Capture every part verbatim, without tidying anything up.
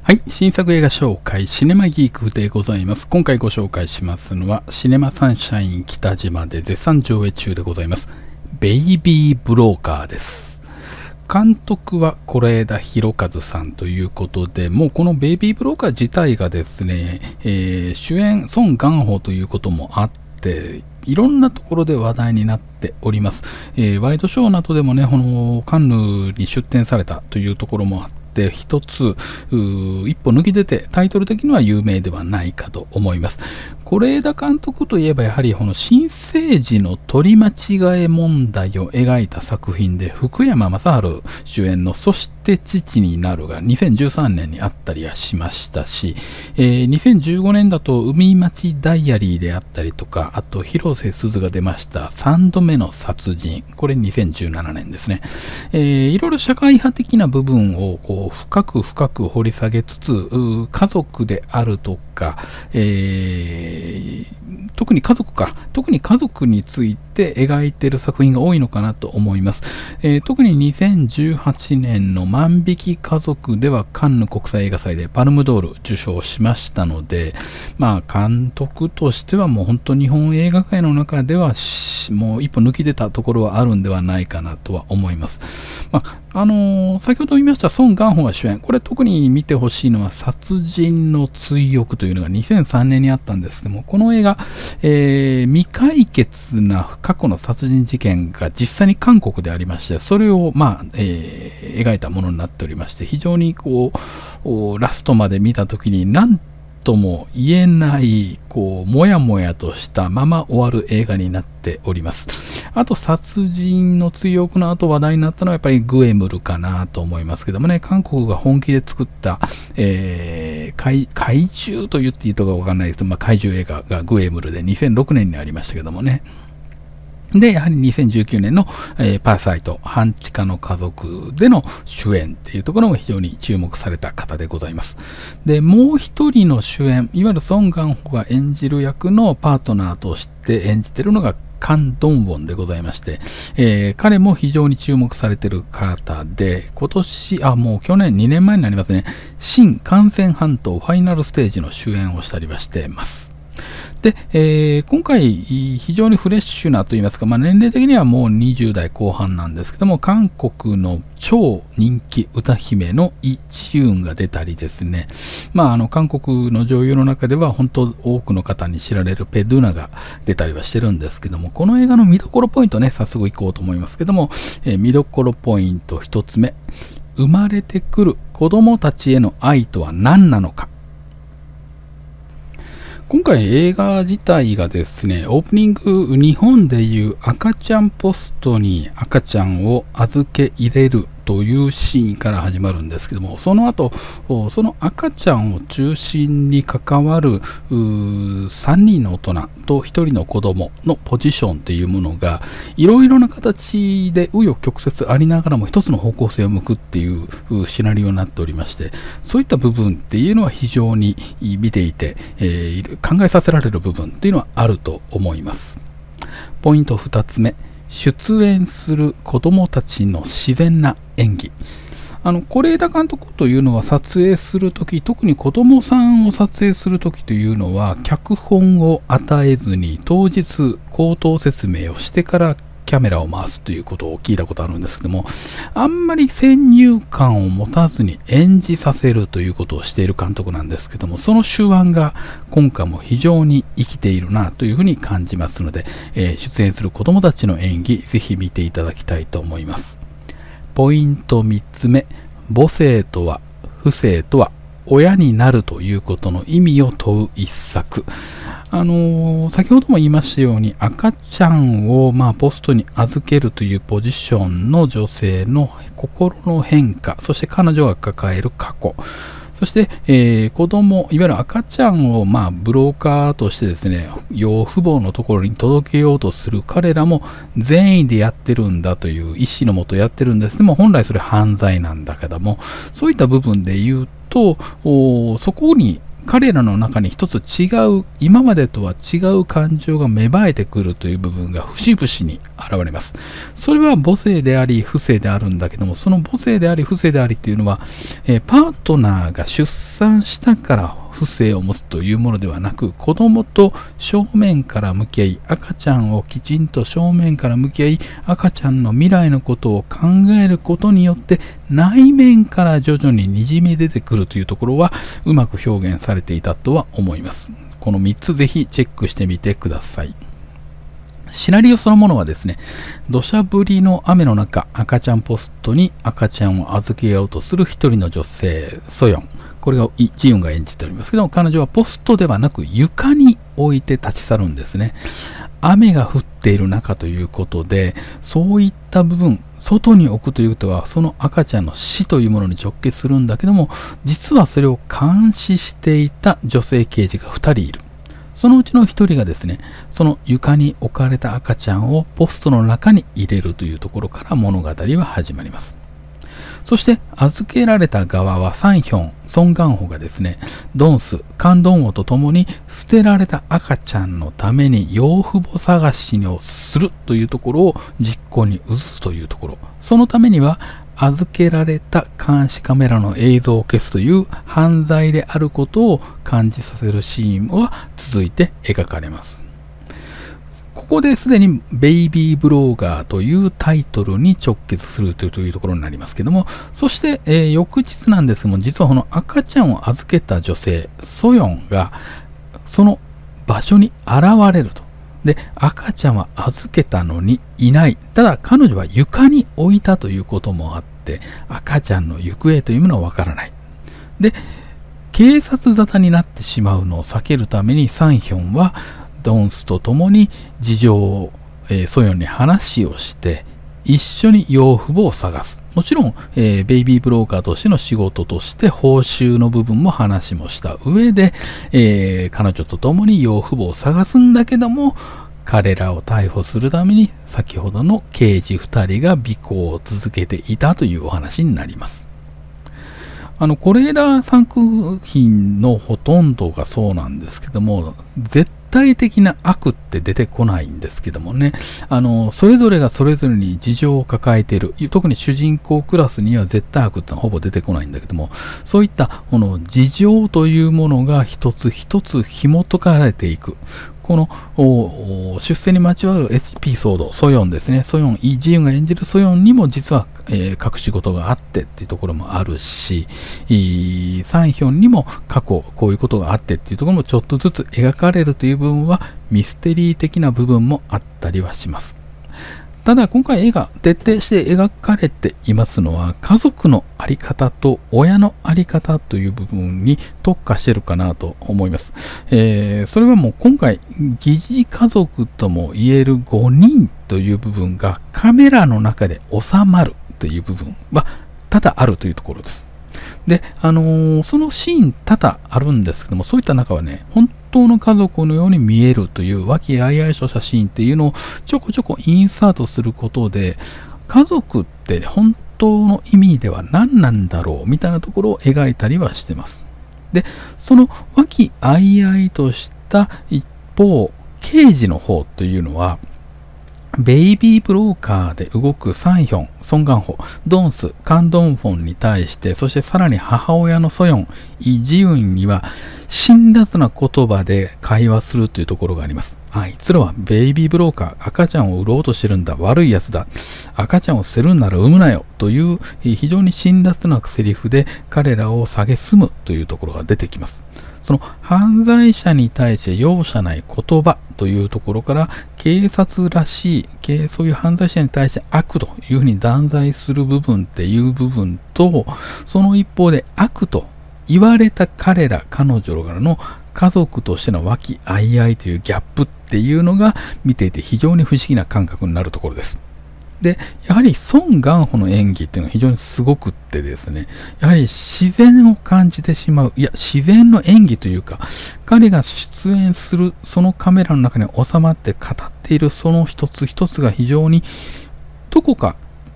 はい。新作映画紹介、シネマギークでございます。今回ご紹介しますのは、シネマサンシャイン北島で絶賛上映中でございます。ベイビーブローカーです。監督は是枝裕和さんということで、もうこのベイビーブローカー自体がですね、えー、主演、ソン・ガンホということもあって、いろんなところで話題になっております。えー、ワイドショーなどでもね、このカンヌに出展されたというところもあって、で一つ一歩抜き出てタイトル的には有名ではないかと思います。是枝監督といえばやはりこの新生児の取り間違え問題を描いた作品で福山雅治主演のそして父になるがにせんじゅうさんねんにあったりはしましたし、えー、にせんじゅうごねんだと海町ダイアリーであったりとか、あと広瀬すずが出ましたさんどめの殺人、これにせんじゅうななねんですね。えー、いろいろ社会派的な部分をこう深く深く掘り下げつつ、家族であるとか、えー、特に家族か特に家族について描いている作品が多いのかなと思います。えー、特ににせんじゅうはちねんの万引き家族ではカンヌ国際映画祭でパルムドール受賞しましたので、まあ監督としてはもう本当日本映画界の中ではもう一歩抜き出たところはあるんではないかなとは思います。まああのー、先ほど言いましたソン・ガンホが主演、これ特に見てほしいのは殺人の追憶というのがにせんさんねんにあったんですけども、この映画、えー、未解決な過去の殺人事件が実際に韓国でありまして、それを、まあえー、描いたものになっておりまして、非常にこうラストまで見たときに何とも言えないこうもやもやとしたまま終わる映画になっております。あと殺人の追憶の後話題になったのはやっぱりグエムルかなと思いますけどもね、韓国が本気で作った、えー、怪, 怪獣と言っていいとかわかんないですけど、まあ、怪獣映画がグエムルでにせんろくねんにありましたけどもね。で、やはりにせんじゅうきゅうねんの、えー、パラサイト、半地下の家族での主演っていうところも非常に注目された方でございます。で、もう一人の主演、いわゆるソン・ガンホが演じる役のパートナーとして演じているのがカン・ドンウォンでございまして、えー、彼も非常に注目されている方で、今年、あ、もう去年にねんまえになりますね、新感染半島ファイナルステージの主演をしたりはしています。で、えー、今回非常にフレッシュなといいますか、まあ、年齢的にはもうにじゅうだいこう半なんですけども、韓国の超人気歌姫のイ・ジウンが出たりですね、まあ、あの韓国の女優の中では本当多くの方に知られるペ・ドゥナが出たりはしてるんですけども、この映画の見どころポイントね、早速いこうと思いますけども、えー、見どころポイントひとつめ、生まれてくる子供たちへの愛とは何なのか。今回映画自体がですね、オープニング、日本でいう赤ちゃんポストに赤ちゃんを預け入れるというシーンから始まるんですけども、その後、その赤ちゃんを中心に関わるさんにんの大人とひとりの子供のポジションというものがいろいろな形で紆余曲折ありながらも一つの方向性を向くっていうシナリオになっておりまして、そういった部分っていうのは非常に見ていて、えー、考えさせられる部分っていうのはあると思います。ポイントふたつめ、出演する子どもたちの自然な演技。あの是枝監督というのは撮影するとき、特に子どもさんを撮影するときというのは脚本を与えずに当日口頭説明をしてからキャメラを回すということを聞いたことあるんですけども、あんまり先入観を持たずに演じさせるということをしている監督なんですけども、その手腕が今回も非常に生きているなというふうに感じますので、えー、出演する子どもたちの演技、ぜひ見ていただきたいと思います。ポイントみっつめ、母性とは父性とは親になるということの意味を問う一作。あのー、先ほども言いましたように赤ちゃんを、まあ、ポストに預けるというポジションの女性の心の変化、そして彼女が抱える過去、そして、えー、子供、いわゆる赤ちゃんを、まあ、ブローカーとしてですね、養父母のところに届けようとする彼らも善意でやってるんだという意思のもとやってるんです。でも本来それ犯罪なんだけども、そういった部分で言うと、そこに彼らの中に一つ違う、今までとは違う感情が芽生えてくるという部分が節々に現れます。それは母性であり不性であるんだけども、その母性であり不性でありっていうのは、えー、パートナーが出産したから不性を持つというものではなく、子供と正面から向き合い、赤ちゃんをきちんと正面から向き合い、赤ちゃんの未来のことを考えることによって内面から徐々ににじみ出てくるというところはうまく表現されていたとは思います。このみっつぜひチェックしてみてください。シナリオそのものはですね、土砂降りの雨の中、赤ちゃんポストに赤ちゃんを預けようとする一人の女性、ソヨン。これがイ・ジウンが演じておりますけども、彼女はポストではなく床に置いて立ち去るんですね。雨が降っている中ということで、そういった部分、外に置くということは、その赤ちゃんの死というものに直結するんだけども、実はそれを監視していた女性刑事がふたりいる。そのうちのひとりがですね、その床に置かれた赤ちゃんをポストの中に入れるというところから物語は始まります。そして預けられた側はサンヒョン、ソン・ガンホがですね、ドンス、カン・ドンオと共に捨てられた赤ちゃんのために養父母探しをするというところを実行に移すというところ。そのためには預けられた監視カメラの映像を消すという犯罪であることを感じさせるシーンは続いて描かれます。ここですでにベイビーブローガーというタイトルに直結するというところになりますけども、そして、えー、翌日なんですけども、実はこの赤ちゃんを預けた女性、ソヨンがその場所に現れると。で、赤ちゃんは預けたのにいない。ただ彼女は床に置いたということもあって、赤ちゃんの行方というものはわからない。で、警察沙汰になってしまうのを避けるためにサンヒョンはドンスと共に事情を、えー、ソヨンに話をして一緒に養父母を探す。もちろん、えー、ベイビーブローカーとしての仕事として報酬の部分も話もした上で、えー、彼女と共に養父母を探すんだけども、彼らを逮捕するために先ほどの刑事ふたりが尾行を続けていたというお話になります。あの是枝作品のほとんどがそうなんですけども、絶対的な悪って出てこないんですけどもね、あのそれぞれがそれぞれに事情を抱えている。特に主人公クラスには絶対悪ってのはほぼ出てこないんだけども、そういったこの事情というものが一つ一つ紐解かれていく。この出世にまつわるエピソード、ソヨンですね。ソヨン、イ・ジウンが演じるソヨンにも実は、えー、隠し事があってっていうところもあるし、サンヒョンにも過去こういうことがあってっていうところもちょっとずつ描かれるという部分はミステリー的な部分もあったりはします。ただ今回映画徹底して描かれていますのは家族の在り方と親の在り方という部分に特化しているかなと思います。えー、それはもう今回疑似家族とも言えるごにんという部分がカメラの中で収まるという部分は多々あるというところです。で、あのー、そのシーン多々あるんですけども、そういった中はね、本当の家族のように見えるという和気あいあいとしたシーンっていうのをちょこちょこインサートすることで、家族って本当の意味では何なんだろうみたいなところを描いたりはしてます。で、その和気あいあいとした一方、刑事の方というのは、ベイビーブローカーで動くサンヒョン、ソン・ガンホ、ドンス、カン・ドンフォンに対して、そしてさらに母親のソヨン、イ・ジウンには辛辣な言葉で会話するというところがあります。あいつらはベイビーブローカー、赤ちゃんを売ろうとしてるんだ、悪いやつだ、赤ちゃんを捨てるんなら産むなよという非常に辛辣なセリフで彼らを蔑むというところが出てきます。その犯罪者に対して容赦ない言葉というところから警察らしい、そういう犯罪者に対して悪というふうに断罪する部分っていう部分と、その一方で悪と言われた彼ら、彼女らの家族としての和気あいあいというギャップっていうのが見ていて非常に不思議な感覚になるところです。で、やはりソン・ガンホの演技っていうのは非常にすごくってですね、やはり自然を感じてしまう、いや、自然の演技というか、彼が出演するそのカメラの中に収まって語っているその一つ一つが非常にどこか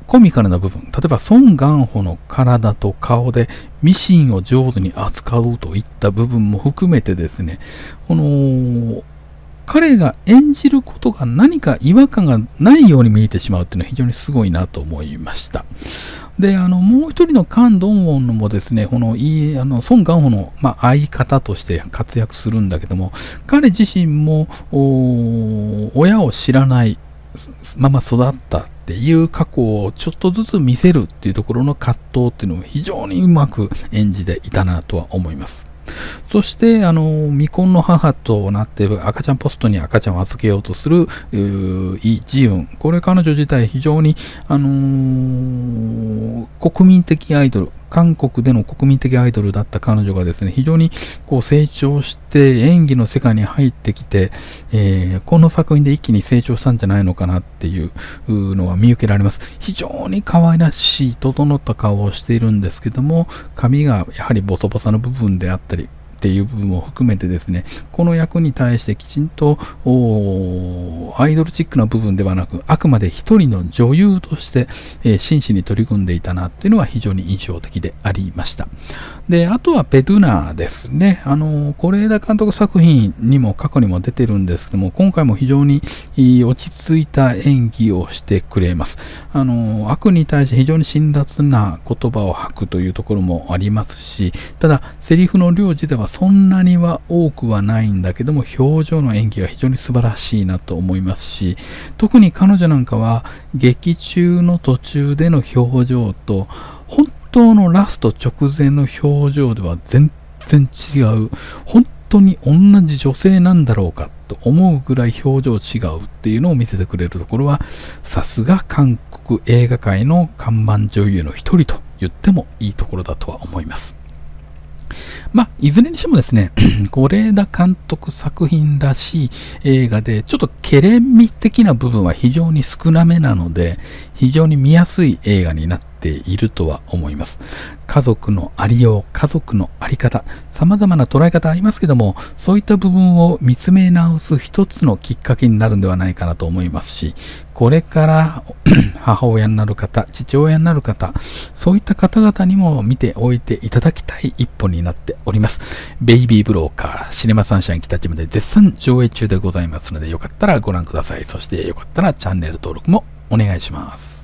コミカルな部分、例えばソン・ガンホの体と顔でミシンを上手に扱うといった部分も含めてですね、この彼が演じることが何か違和感がないように見えてしまうっていうのは非常にすごいなと思いました。で、あの、もう一人のカン・ドンウォンもですね、この、いあのソン・ガンホの、まあ、相方として活躍するんだけども、彼自身も、親を知らないまま育ったっていう過去をちょっとずつ見せるっていうところの葛藤っていうのを非常にうまく演じていたなとは思います。そして、あの、未婚の母となって赤ちゃんポストに赤ちゃんを預けようとするイ・ジウン。これ彼女自体非常に、あのー、国民的アイドル、韓国での国民的アイドルだった彼女がですね、非常にこう成長して演技の世界に入ってきて、えー、この作品で一気に成長したんじゃないのかなっていうのは見受けられます。非常に可愛らしい整った顔をしているんですけども、髪がやはりボサボサの部分であったりっていう部分も含めてですね、この役に対してきちんとアイドルチックな部分ではなく、あくまで一人の女優として、えー、真摯に取り組んでいたなっていうのは非常に印象的でありました。で、あとはペドゥナですね。あの、是枝監督作品にも過去にも出てるんですけども、今回も非常に落ち着いた演技をしてくれます。あの、悪に対して非常に辛辣な言葉を吐くというところもありますし、ただ、セリフの領事ではそんなには多くはないんだけども、表情の演技が非常に素晴らしいなと思いますし、特に彼女なんかは劇中の途中での表情と、本当のラスト直前の表情では全然違う。本当に同じ女性なんだろうかと思うぐらい表情違うっていうのを見せてくれるところは、さすが韓国映画界の看板女優の一人と言ってもいいところだとは思います。まあ、いずれにしてもですね、是枝監督作品らしい映画で、ちょっとケレン味的な部分は非常に少なめなので、非常に見やすい映画になっているとは思います。家族のありよう、家族のあり方、様々な捉え方ありますけども、そういった部分を見つめ直す一つのきっかけになるんではないかなと思いますし、これから母親になる方、父親になる方、そういった方々にも見ておいていただきたい一本になっております。ベイビーブローカー、シネマサンシャイン北島で絶賛上映中でございますので、よかったらご覧ください。そしてよかったらチャンネル登録もお願いします。